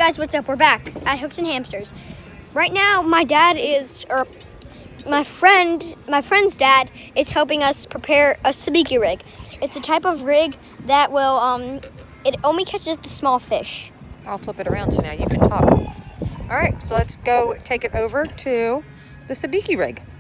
guys, what's up? We're back at Hooks and Hamsters. Right now, my friend's dad is helping us prepare a Sabiki rig. It's a type of rig that will, it only catches the small fish. I'll flip it around so now you can talk. All right, so let's go take it over to the Sabiki rig.